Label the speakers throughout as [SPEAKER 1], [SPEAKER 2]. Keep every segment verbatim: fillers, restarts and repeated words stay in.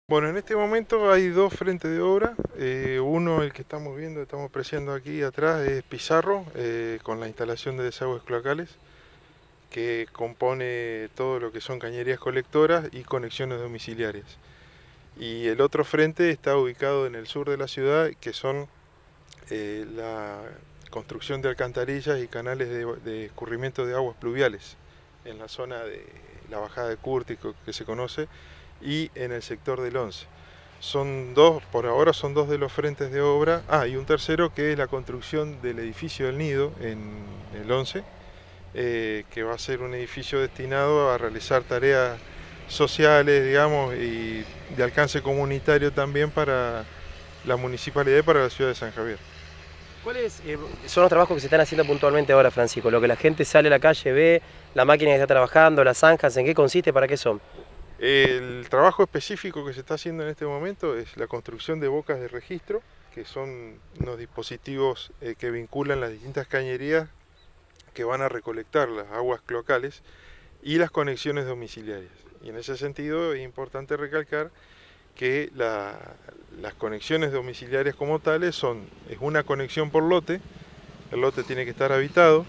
[SPEAKER 1] Bueno, en este momento hay dos frentes de obra. Eh, uno, el que estamos viendo, estamos apreciando aquí atrás, es Pizarro, eh, con la instalación de desagües cloacales, que compone todo lo que son cañerías colectoras y conexiones domiciliarias. Y el otro frente está ubicado en el sur de la ciudad, que son eh, la construcción de alcantarillas y canales de, de escurrimiento de aguas pluviales en la zona de la bajada de Cúrtico, que se conoce, y en el sector del once. Son dos, por ahora son dos de los frentes de obra. Ah, y un tercero que es la construcción del edificio del Nido en el once, eh, que va a ser un edificio destinado a realizar tareas sociales, digamos, y de alcance comunitario también para la municipalidad y para la ciudad de San Javier.
[SPEAKER 2] ¿Cuáles eh, son los trabajos que se están haciendo puntualmente ahora, Francisco? Lo que la gente sale a la calle, ve, la máquina que está trabajando, las zanjas, ¿en qué consiste, para qué son?
[SPEAKER 1] El trabajo específico que se está haciendo en este momento es la construcción de bocas de registro, que son unos dispositivos eh, que vinculan las distintas cañerías que van a recolectar las aguas cloacales y las conexiones domiciliarias. Y en ese sentido es importante recalcar que la, las conexiones domiciliarias como tales son, es una conexión por lote, el lote tiene que estar habitado,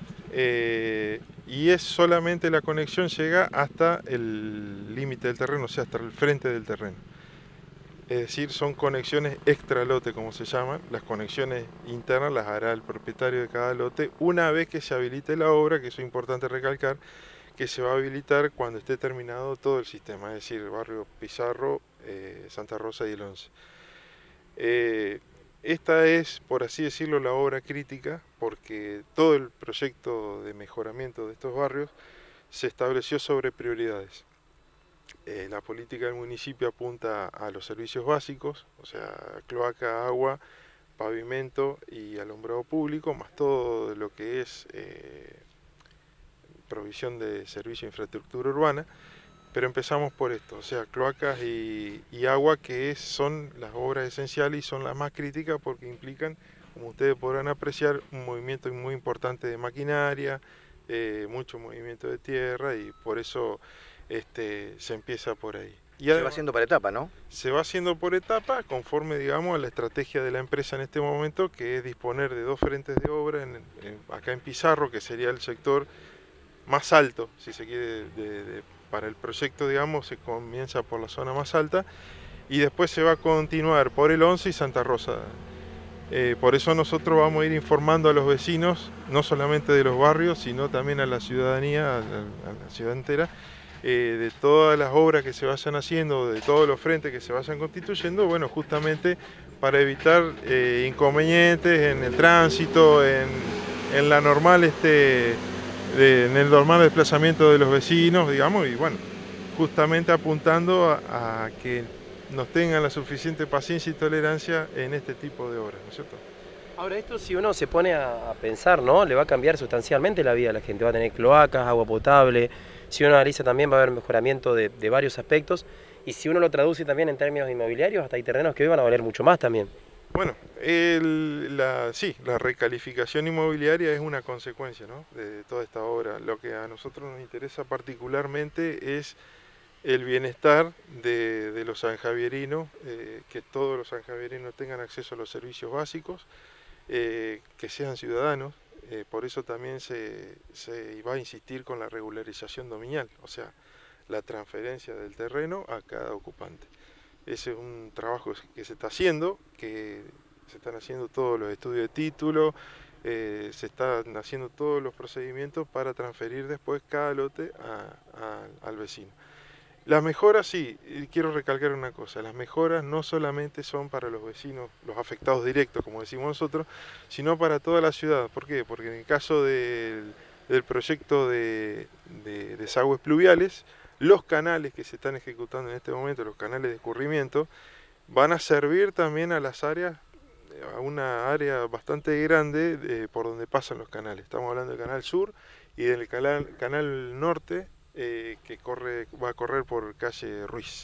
[SPEAKER 1] eh, y es solamente la conexión llega hasta el límite del terreno, o sea, hasta el frente del terreno. Es decir, son conexiones extra lote, como se llaman. Las conexiones internas las hará el propietario de cada lote una vez que se habilite la obra, que eso es importante recalcar, que se va a habilitar cuando esté terminado todo el sistema, es decir, el barrio Pizarro, eh, Santa Rosa y el once. Eh, esta es, por así decirlo, la obra crítica, porque todo el proyecto de mejoramiento de estos barrios se estableció sobre prioridades. Eh, la política del municipio apunta a los servicios básicos, o sea, cloaca, agua, pavimento y alumbrado público, más todo lo que es eh, provisión de servicio de infraestructura urbana. Pero empezamos por esto, o sea, cloacas y, y agua, que es, son las obras esenciales y son las más críticas porque implican, como ustedes podrán apreciar, un movimiento muy importante de maquinaria, eh, mucho movimiento de tierra, y por eso este, se empieza por ahí. Y
[SPEAKER 3] Se va
[SPEAKER 1] además
[SPEAKER 3] haciendo para etapa, ¿no?
[SPEAKER 1] se va haciendo por etapas conforme, digamos, a la estrategia de la empresa en este momento, que es disponer de dos frentes de obra en, en, acá en Pizarro, que sería el sector más alto, si se quiere, de, de, para el proyecto, digamos, se comienza por la zona más alta y después se va a continuar por el once y Santa Rosa. Eh, por eso nosotros vamos a ir informando a los vecinos, no solamente de los barrios, sino también a la ciudadanía, a la, a la ciudad entera, eh, de todas las obras que se vayan haciendo, de todos los frentes que se vayan constituyendo, bueno, justamente para evitar eh, inconvenientes en el tránsito, en, en la normal este, de, en el normal desplazamiento de los vecinos, digamos, y bueno, justamente apuntando a, a que nos tengan la suficiente paciencia y tolerancia en este tipo de obras, ¿no es cierto?
[SPEAKER 2] Ahora, esto, si uno se pone a pensar, ¿no? Le va a cambiar sustancialmente la vida a la gente. Va a tener cloacas, agua potable. Si uno analiza, también va a haber mejoramiento de, de varios aspectos. Y si uno lo traduce también en términos inmobiliarios, hasta hay terrenos que hoy van a valer mucho más también.
[SPEAKER 1] Bueno, el, la, sí, la recalificación inmobiliaria es una consecuencia, ¿no?, de toda esta obra. Lo que a nosotros nos interesa particularmente es el bienestar de, de los sanjavierinos, eh, que todos los sanjavierinos tengan acceso a los servicios básicos, eh, que sean ciudadanos. Eh, por eso también se, se va a insistir con la regularización dominial, o sea, la transferencia del terreno a cada ocupante. Ese es un trabajo que se está haciendo, que se están haciendo todos los estudios de título, eh, se están haciendo todos los procedimientos para transferir después cada lote a, a, al vecino. Las mejoras, sí, y quiero recalcar una cosa, las mejoras no solamente son para los vecinos, los afectados directos, como decimos nosotros, sino para toda la ciudad. ¿Por qué? Porque en el caso del, del proyecto de, de desagües pluviales, los canales que se están ejecutando en este momento, los canales de escurrimiento, van a servir también a las áreas, a una área bastante grande de, por donde pasan los canales. Estamos hablando del canal sur y del canal, canal norte, eh, que corre, va a correr por calle Ruiz.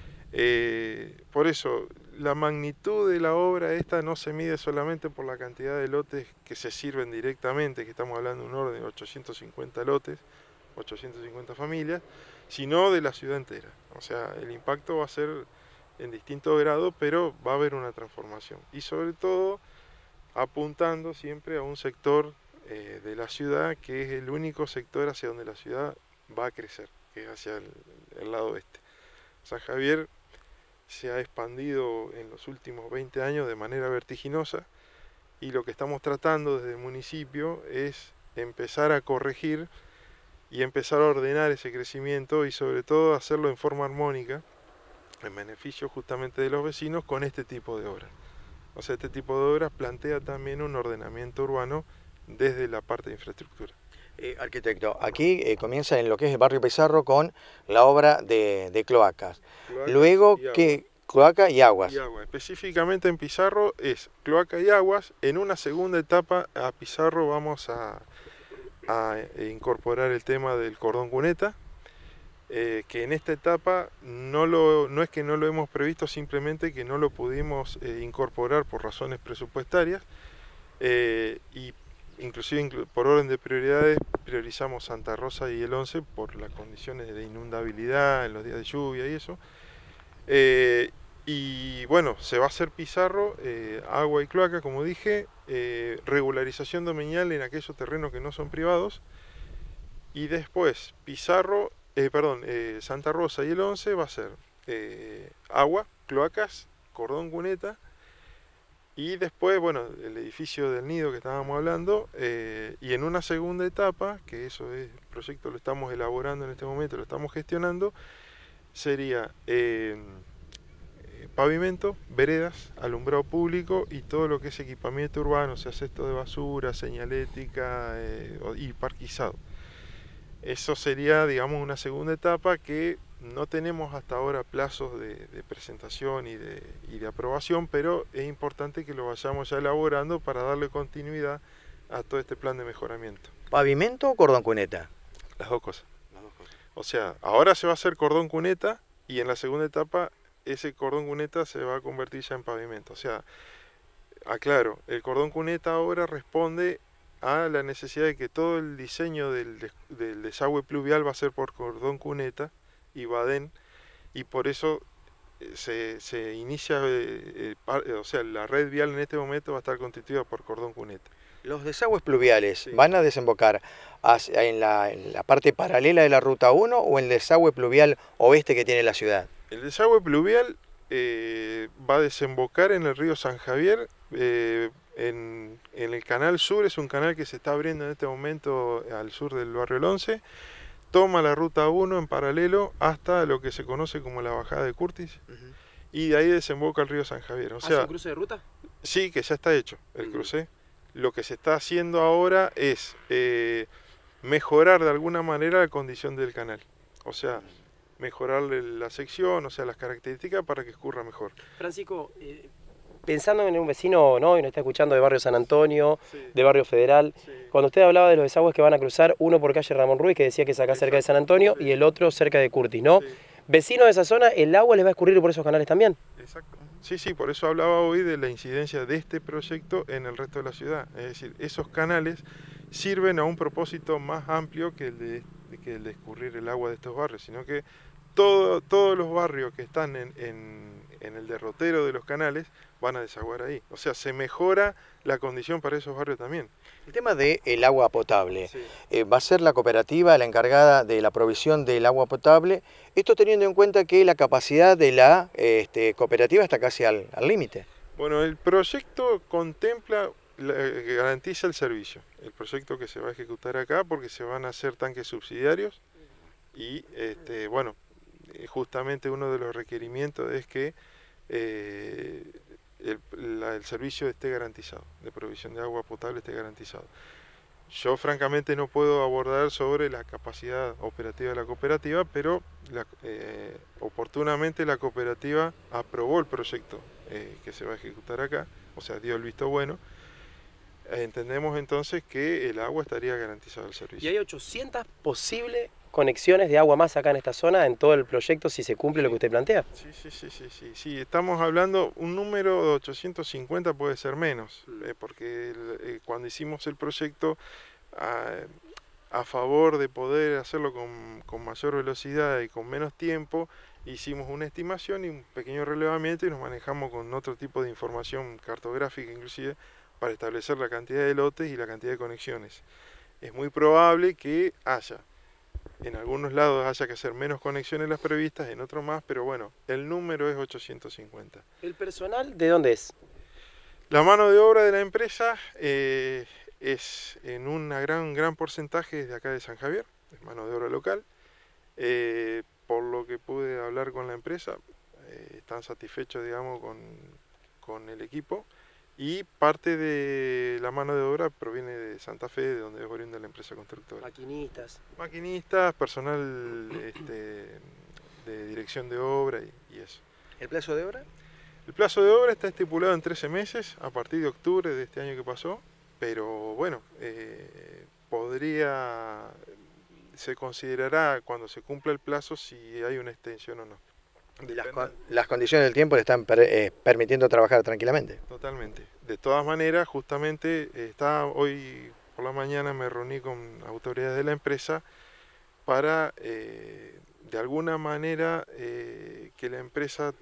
[SPEAKER 1] Eh, por eso, la magnitud de la obra esta no se mide solamente por la cantidad de lotes que se sirven directamente, que estamos hablando de un orden de ochocientos cincuenta lotes, ochocientos cincuenta familias, sino de la ciudad entera. O sea, el impacto va a ser en distinto grado, pero va a haber una transformación. Y sobre todo apuntando siempre a un sector eh, de la ciudad que es el único sector hacia donde la ciudad va a crecer, que es hacia el, el lado oeste. San Javier se ha expandido en los últimos veinte años de manera vertiginosa y lo que estamos tratando desde el municipio es empezar a corregir y empezar a ordenar ese crecimiento y sobre todo hacerlo en forma armónica, en beneficio justamente de los vecinos con este tipo de obras. O sea, este tipo de obras plantea también un ordenamiento urbano desde la parte de infraestructura.
[SPEAKER 3] Eh, arquitecto, aquí eh, comienza en lo que es el barrio Pizarro con la obra de, de cloacas.
[SPEAKER 1] Cloacas
[SPEAKER 3] Luego,
[SPEAKER 1] y agua.
[SPEAKER 3] que cloaca y aguas.
[SPEAKER 1] Y agua. Específicamente en Pizarro es cloaca y aguas. En una segunda etapa a Pizarro vamos a, a incorporar el tema del cordón cuneta, eh, que en esta etapa no, lo, no es que no lo hemos previsto, simplemente que no lo pudimos eh, incorporar por razones presupuestarias, eh, y inclusive inclu por orden de prioridades priorizamos Santa Rosa y el once por las condiciones de inundabilidad en los días de lluvia y eso. Eh, y bueno, se va a hacer Pizarro, eh, agua y cloaca, como dije, eh, regularización dominial en aquellos terrenos que no son privados, y después Pizarro, eh, perdón, eh, Santa Rosa y el once va a ser eh, agua, cloacas, cordón cuneta, y después, bueno, el edificio del nido que estábamos hablando, eh, y en una segunda etapa, que eso es, el proyecto lo estamos elaborando en este momento, lo estamos gestionando, sería eh, pavimento, veredas, alumbrado público y todo lo que es equipamiento urbano, o sea, cesto de basura, señalética eh, y parquizado. Eso sería, digamos, una segunda etapa que no tenemos hasta ahora plazos de, de presentación y de, y de aprobación, pero es importante que lo vayamos ya elaborando para darle continuidad a todo este plan de mejoramiento.
[SPEAKER 3] ¿Pavimento o cordón cuneta?
[SPEAKER 1] Las dos cosas. Las dos cosas. O sea, ahora se va a hacer cordón cuneta y en la segunda etapa ese cordón cuneta se va a convertir ya en pavimento. O sea, aclaro, el cordón cuneta ahora responde a la necesidad de que todo el diseño del, des del desagüe pluvial va a ser por cordón cuneta y badén, y por eso se, se inicia, eh, eh, o sea, la red vial en este momento va a estar constituida por cordón cuneta.
[SPEAKER 3] ¿Los desagües pluviales
[SPEAKER 1] Sí.
[SPEAKER 3] van a desembocar hacia, en, la, en la parte paralela de la ruta uno o en el desagüe pluvial oeste que tiene la ciudad?
[SPEAKER 1] El desagüe pluvial eh, va a desembocar en el río San Javier, eh, en, en el canal sur, es un canal que se está abriendo en este momento al sur del barrio El once, toma la ruta uno en paralelo hasta lo que se conoce como la bajada de Curtis, uh-huh. Y de ahí desemboca el río San Javier. O
[SPEAKER 2] ¿Hace
[SPEAKER 1] sea,
[SPEAKER 2] un cruce de ruta?
[SPEAKER 1] Sí, que ya está hecho el uh-huh. cruce. Lo que se está haciendo ahora es eh, mejorar de alguna manera la condición del canal. O sea, mejorarle la sección, o sea, las características para que escurra mejor.
[SPEAKER 2] Francisco, eh, pensando en un vecino, ¿no?, y nos está escuchando de barrio San Antonio, sí. de barrio Federal, sí. Cuando usted hablaba de los desagües que van a cruzar, uno por calle Ramón Ruiz, que decía que es acá Exacto. cerca de San Antonio, sí. y el otro cerca de Curtis, ¿no? Sí. Vecinos de esa zona, ¿el agua les va a escurrir por esos canales también?
[SPEAKER 1] Exacto. Sí, sí, por eso hablaba hoy de la incidencia de este proyecto en el resto de la ciudad. Es decir, esos canales sirven a un propósito más amplio que el de, que el de escurrir el agua de estos barrios, sino que todo, todos los barrios que están en, en, en el derrotero de los canales van a desaguar ahí. O sea, se mejora la condición para esos barrios también.
[SPEAKER 3] El tema del agua potable, sí. eh, va a ser la cooperativa la encargada de la provisión del agua potable, esto teniendo en cuenta que la capacidad de la este, cooperativa está casi al límite.
[SPEAKER 1] Bueno, el proyecto contempla, la, que garantiza el servicio, el proyecto que se va a ejecutar acá, porque se van a hacer tanques subsidiarios y, este, bueno, justamente uno de los requerimientos es que eh, el, la, el servicio esté garantizado, de provisión de agua potable esté garantizado. Yo francamente no puedo abordar sobre la capacidad operativa de la cooperativa, pero la, eh, oportunamente la cooperativa aprobó el proyecto eh, que se va a ejecutar acá, o sea, dio el visto bueno. Entendemos entonces que el agua estaría garantizado el servicio.
[SPEAKER 2] Y hay ochocientas posibles conexiones de agua más acá en esta zona en todo el proyecto si se cumple sí. lo que usted plantea.
[SPEAKER 1] Sí, sí, sí, sí, sí, sí, estamos hablando, un número de ochocientos cincuenta puede ser menos, mm. eh, porque el, eh, cuando hicimos el proyecto a, a favor de poder hacerlo con, con mayor velocidad y con menos tiempo, hicimos una estimación y un pequeño relevamiento y nos manejamos con otro tipo de información cartográfica inclusive para establecer la cantidad de lotes y la cantidad de conexiones. Es muy probable que haya, en algunos lados haya que hacer menos conexiones las previstas, en otros más, pero bueno, el número es ochocientos cincuenta.
[SPEAKER 2] ¿El personal de dónde es?
[SPEAKER 1] La mano de obra de la empresa eh, es en un gran, gran porcentaje de acá de San Javier, es mano de obra local. Eh, por lo que pude hablar con la empresa, eh, están satisfechos, digamos, con, con el equipo, y parte de la mano de obra proviene de Santa Fe, de donde es oriunda la empresa constructora.
[SPEAKER 2] Maquinistas.
[SPEAKER 1] Maquinistas, personal este, de dirección de obra y, y eso.
[SPEAKER 3] ¿El plazo de obra?
[SPEAKER 1] El plazo de obra está estipulado en trece meses, a partir de octubre de este año que pasó, pero bueno, eh, podría... se considerará cuando se cumpla el plazo si hay una extensión o no.
[SPEAKER 3] Las, con, las condiciones del tiempo le están per, eh, permitiendo trabajar tranquilamente.
[SPEAKER 1] Totalmente. De todas maneras, justamente eh, está, hoy por la mañana me reuní con autoridades de la empresa para eh, de alguna manera eh, que la empresa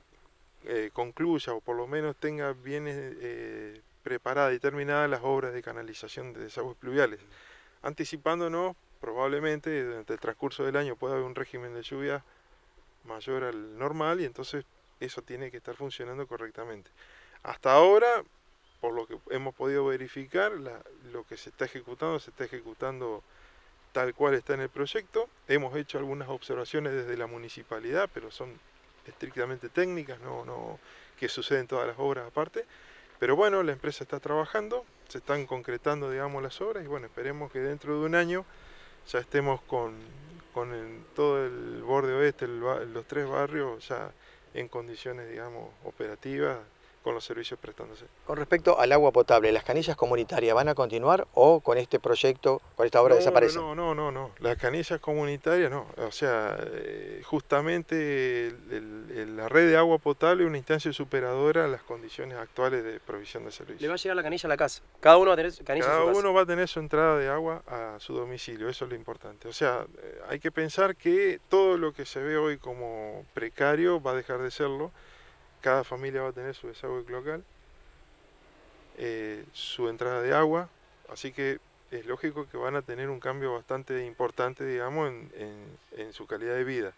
[SPEAKER 1] eh, concluya o por lo menos tenga bien eh, preparadas y terminadas las obras de canalización de desagües pluviales, anticipándonos. Probablemente durante el transcurso del año pueda haber un régimen de lluvia mayor al normal y entonces eso tiene que estar funcionando correctamente. Hasta ahora, por lo que hemos podido verificar, la, lo que se está ejecutando, se está ejecutando tal cual está en el proyecto. Hemos hecho algunas observaciones desde la municipalidad, pero son estrictamente técnicas, no, no que suceden todas las obras aparte. Pero bueno, la empresa está trabajando, se están concretando, digamos, las obras y bueno, esperemos que dentro de un año ya estemos con, con el, todo el borde oeste, el, los tres barrios ya en condiciones, digamos, operativas, con los servicios prestándose.
[SPEAKER 3] Con respecto al agua potable, ¿las canillas comunitarias van a continuar o con este proyecto, con esta obra
[SPEAKER 1] no,
[SPEAKER 3] desaparecen?
[SPEAKER 1] No, no, no, no, las canillas comunitarias no, o sea, eh, justamente el, el, la red de agua potable es una instancia superadora a las condiciones actuales de provisión de servicios.
[SPEAKER 2] Le va a llegar la canilla a la casa, cada uno va a tener su canilla
[SPEAKER 1] Cada
[SPEAKER 2] en su
[SPEAKER 1] uno
[SPEAKER 2] casa.
[SPEAKER 1] va a tener su entrada de agua a su domicilio, eso es lo importante. O sea, eh, hay que pensar que todo lo que se ve hoy como precario va a dejar de serlo. Cada familia va a tener su desagüe local, eh, su entrada de agua, así que es lógico que van a tener un cambio bastante importante, digamos, en, en, en su calidad de vida.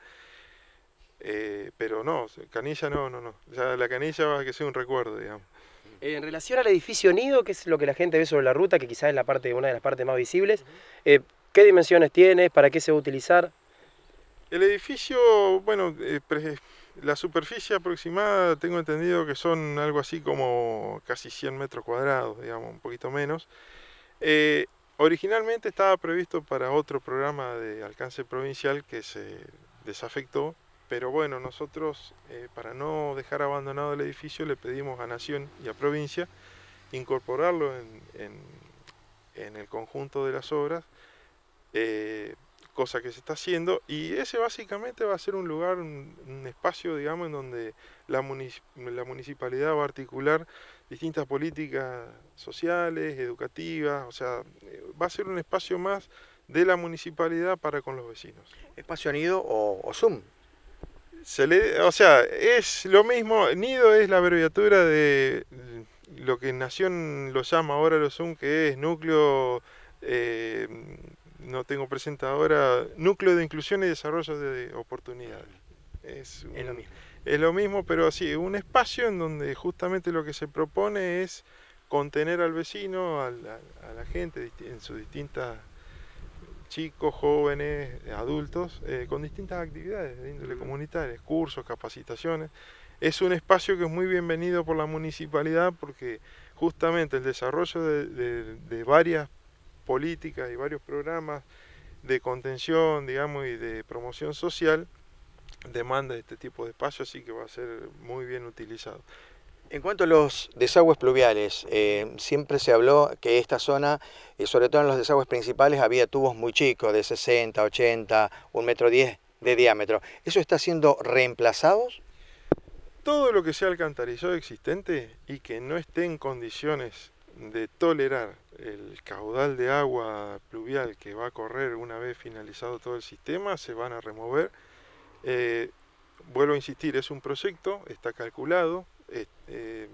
[SPEAKER 1] Eh, pero no, canilla no, no, no, ya la canilla va a que ser un recuerdo, digamos.
[SPEAKER 2] En relación al edificio nido, que es lo que la gente ve sobre la ruta, que quizás es la parte, una de las partes más visibles, eh, ¿qué dimensiones tiene? ¿Para qué se va a utilizar?
[SPEAKER 1] El edificio, bueno, eh, la superficie aproximada tengo entendido que son algo así como casi cien metros cuadrados, digamos, un poquito menos. Eh, originalmente estaba previsto para otro programa de alcance provincial que se desafectó, pero bueno, nosotros eh, para no dejar abandonado el edificio le pedimos a Nación y a provincia incorporarlo en, en, en el conjunto de las obras. Eh, cosa que se está haciendo, y ese básicamente va a ser un lugar, un, un espacio, digamos, en donde la, munic la municipalidad va a articular distintas políticas sociales, educativas, o sea, va a ser un espacio más de la municipalidad para con los vecinos.
[SPEAKER 3] ¿Espacio nido o, o Zoom?
[SPEAKER 1] Se le, o sea, es lo mismo, nido es la abreviatura de lo que Nación lo llama ahora los Zoom, que es núcleo... Eh, no tengo presente ahora, núcleo de inclusión y desarrollo de oportunidades. Es, un,
[SPEAKER 3] es lo mismo.
[SPEAKER 1] Es lo mismo, pero sí, un espacio en donde justamente lo que se propone es contener al vecino, a la, a la gente, en sus distintas, chicos, jóvenes, adultos, eh, con distintas actividades de índole comunitaria, cursos, capacitaciones. Es un espacio que es muy bienvenido por la municipalidad porque justamente el desarrollo de, de, de varias políticas y varios programas de contención, digamos, y de promoción social demanda este tipo de espacio, así que va a ser muy bien utilizado.
[SPEAKER 3] En cuanto a los desagües pluviales, eh, siempre se habló que esta zona, eh, sobre todo en los desagües principales, había tubos muy chicos, de sesenta, ochenta, un metro diez de diámetro. ¿Eso está siendo reemplazado?
[SPEAKER 1] Todo lo que sea alcantarillado existente y que no esté en condiciones de tolerar el caudal de agua pluvial que va a correr una vez finalizado todo el sistema, se van a remover. Eh, vuelvo a insistir, es un proyecto, está calculado, eh, eh,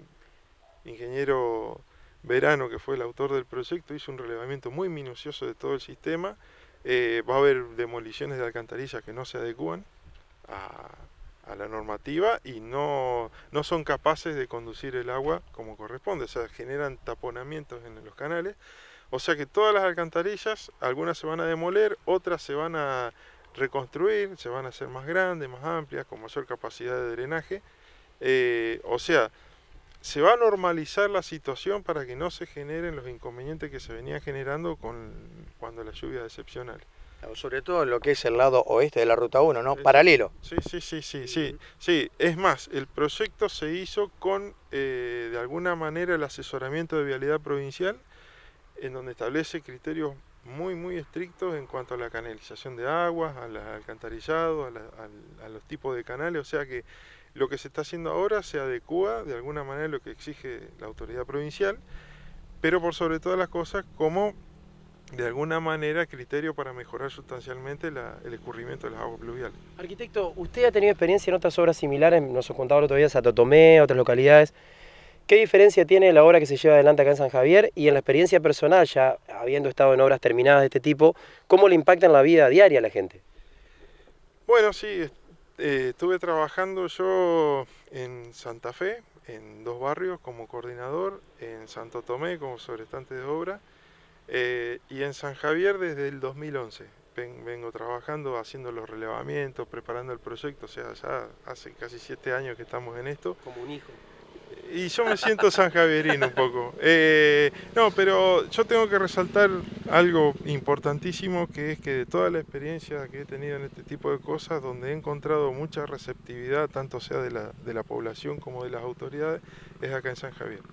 [SPEAKER 1] ingeniero Verano, que fue el autor del proyecto, hizo un relevamiento muy minucioso de todo el sistema. Eh, va a haber demoliciones de alcantarillas que no se adecúan a, a la normativa y no, no son capaces de conducir el agua como corresponde, o sea, generan taponamientos en los canales, o sea que todas las alcantarillas, algunas se van a demoler, otras se van a reconstruir, se van a hacer más grandes, más amplias, con mayor capacidad de drenaje, eh, o sea, se va a normalizar la situación para que no se generen los inconvenientes que se venían generando con, cuando la lluvia es excepcional.
[SPEAKER 3] Sobre todo en lo que es el lado oeste de la Ruta uno, ¿no?
[SPEAKER 1] Sí,
[SPEAKER 3] Paralelo.
[SPEAKER 1] Sí, sí, sí, sí, sí, sí. Es más, el proyecto se hizo con, eh, de alguna manera, el asesoramiento de Vialidad Provincial, en donde establece criterios muy, muy estrictos en cuanto a la canalización de aguas, al alcantarillado, a, la, a, a los tipos de canales, o sea que lo que se está haciendo ahora se adecúa de alguna manera a lo que exige la autoridad provincial, pero por sobre todas las cosas como de alguna manera criterio para mejorar sustancialmente la, el escurrimiento de las aguas pluviales.
[SPEAKER 2] Arquitecto, usted ha tenido experiencia en otras obras similares, nos contaba el otro día Santo Tomé, otras localidades. ¿Qué diferencia tiene la obra que se lleva adelante acá en San Javier y en la experiencia personal, ya habiendo estado en obras terminadas de este tipo, cómo le impacta en la vida diaria a la gente?
[SPEAKER 1] Bueno, sí, eh, estuve trabajando yo en Santa Fe, en dos barrios como coordinador, en Santo Tomé como sobrestante de obra, eh, y en San Javier desde el dos mil once. Ven, vengo trabajando, haciendo los relevamientos, preparando el proyecto, o sea, ya hace casi siete años que estamos en esto.
[SPEAKER 2] Como un hijo.
[SPEAKER 1] Y yo me siento sanjavierino un poco. Eh, no, pero yo tengo que resaltar algo importantísimo, que es que de toda la experiencia que he tenido en este tipo de cosas, donde he encontrado mucha receptividad, tanto sea de la, de la población como de las autoridades, es acá en San Javier.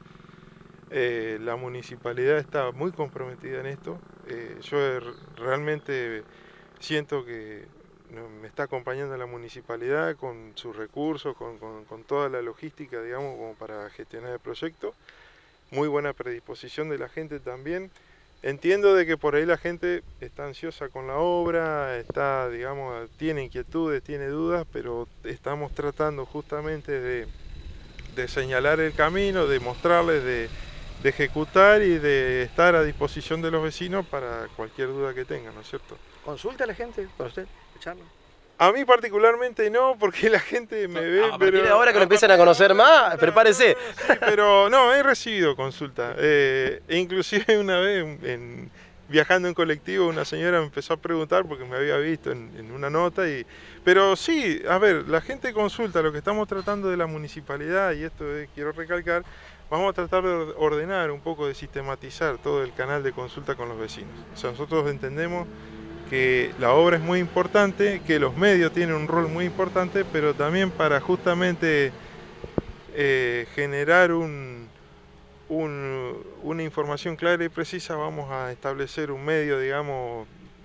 [SPEAKER 1] Eh, la municipalidad está muy comprometida en esto. Eh, yo he, realmente siento que me está acompañando la municipalidad con sus recursos, con, con, con toda la logística, digamos, como para gestionar el proyecto. Muy buena predisposición de la gente también. Entiendo de que por ahí la gente está ansiosa con la obra, está, digamos, tiene inquietudes, tiene dudas, pero estamos tratando justamente de, de señalar el camino, de mostrarles, de, de ejecutar y de estar a disposición de los vecinos para cualquier duda que tengan, ¿no es cierto?
[SPEAKER 3] ¿Consulta a la gente para usted? ¿Echarlo?
[SPEAKER 1] A mí particularmente no, porque la gente me ve...
[SPEAKER 2] A partir
[SPEAKER 1] pero,
[SPEAKER 2] de ahora que lo empiezan a conocer más,
[SPEAKER 1] no,
[SPEAKER 2] prepárese.
[SPEAKER 1] No, no, sí, pero no, he recibido consulta. Eh, e inclusive una vez, en, viajando en colectivo, una señora me empezó a preguntar porque me había visto en, en una nota. Y, pero sí, a ver, la gente consulta. Lo que estamos tratando de la municipalidad, y esto es, quiero recalcar, vamos a tratar de ordenar un poco, de sistematizar todo el canal de consulta con los vecinos. O sea, nosotros entendemos que la obra es muy importante, que los medios tienen un rol muy importante, pero también para justamente eh, generar un, un, una información clara y precisa, vamos a establecer un medio, digamos,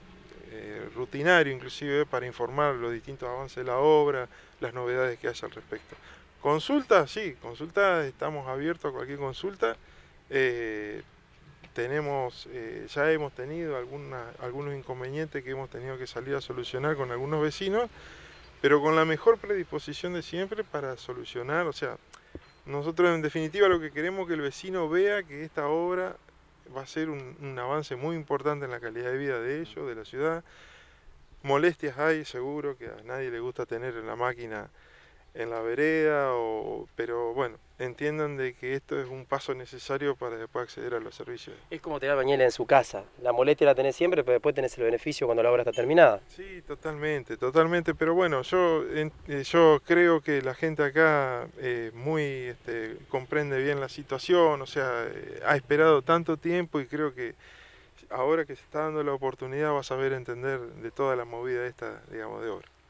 [SPEAKER 1] eh, rutinario inclusive, para informar los distintos avances de la obra, las novedades que haya al respecto. Consulta, sí, consulta, estamos abiertos a cualquier consulta. Eh, Tenemos, eh, ya hemos tenido alguna, algunos inconvenientes que hemos tenido que salir a solucionar con algunos vecinos, pero con la mejor predisposición de siempre para solucionar. O sea, nosotros en definitiva lo que queremos es que el vecino vea que esta obra va a ser un, un avance muy importante en la calidad de vida de ellos, de la ciudad. Molestias hay, seguro, que a nadie le gusta tener la máquina en la vereda, o, pero bueno, entiendan de que esto es un paso necesario para después acceder a los servicios.
[SPEAKER 2] Es como tener bañera en su casa. La molestia la tenés siempre, pero después tenés el beneficio cuando la obra está terminada.
[SPEAKER 1] Sí, totalmente, totalmente, pero bueno, yo, eh, yo creo que la gente acá eh, muy este, comprende bien la situación, o sea, eh, ha esperado tanto tiempo y creo que ahora que se está dando la oportunidad va a saber entender de toda la movida esta, digamos, de obra.